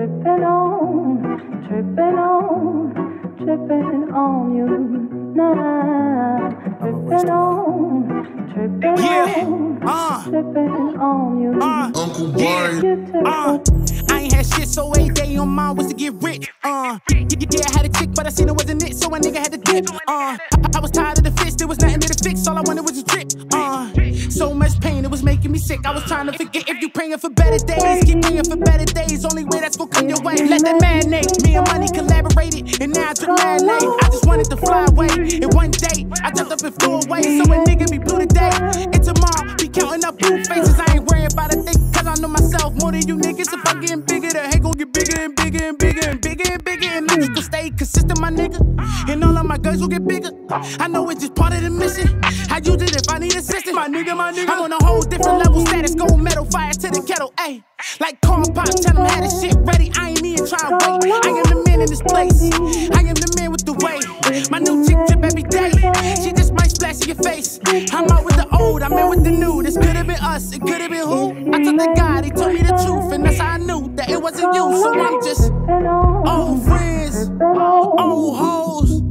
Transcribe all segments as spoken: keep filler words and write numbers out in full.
tripping on, tripping on, tripping on you now. Tripping on, tripping Yeah. on, Uh. tripping on you. Uh. Uncle Yeah. Brian. Uh. I ain't had shit, so every day on mine was to get rich. Uh. Yeah, yeah, I had a chick, but I seen it wasn't it, so a nigga had to dip. Uh. I, I was tired of the fix, there was nothing there to fix. All I wanted was a drip. Uh. So much pain, it was making me sick. I was trying to forget if you praying for better days. Keep praying for better days. Only way that's gonna come your way. Let that marinate. Me and Money collaborated, and now I drip marinade. I just wanted to fly away. And one day, I jumped up and flew away. So a nigga be blue today. And tomorrow, be counting up blue faces. I ain't worried about a thing, cause I know myself more than you niggas. If I'm getting bigger, the hate gon' get bigger and bigger and bigger and bigger and bigger. And I just gon' stay consistent, my nigga. And all of my guns will get bigger. I know it's just part of the mission. I use it if I need assistance. My nigga, my nigga. I'm on a whole different level status. Gold medal, fire to the kettle, ayy. Like corn pop, tell them had this shit ready. I ain't even trying to wait. I am the man in this place. I am the man with the weight. My new chick drip every day. She just might splash in your face. I'm out with the old, I'm in with the new. This could have been us, it could have been who? I took the God, he told me the truth, and that's how I knew that it wasn't you. So I'm just old friends, old hoes.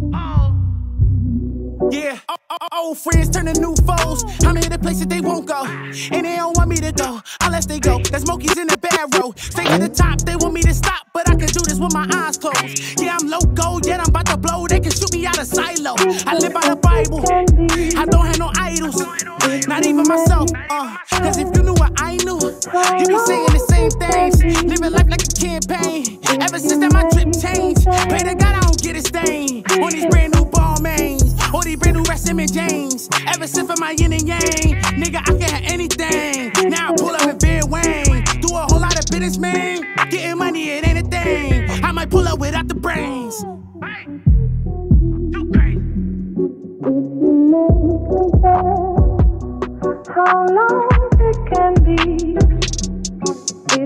Yeah, old friends turning new foes. I'm in the places they won't go, and they don't want me to go unless they go. There's monkeys in the barrel. Stay at the top, they want me to stop, but I can do this with my eyes closed. Yeah, I'm loco, yet I'm about to blow. They can shoot me out of silo. I live by the Bible. I don't have no idols, not even myself. Uh, Cause if you knew what I knew, you be saying the same things. Living life like a campaign. Ever since that my drip changed, pray to God I don't get a stain on these brand new ball mains. Or these brand new Rest and James. Ever since for my yin and yang, nigga, I can have anything. Now I pull up with Van Wayne. Do a whole lot of business, man. Getting money, it ain't a thing. I might pull up without the brains. How long it can be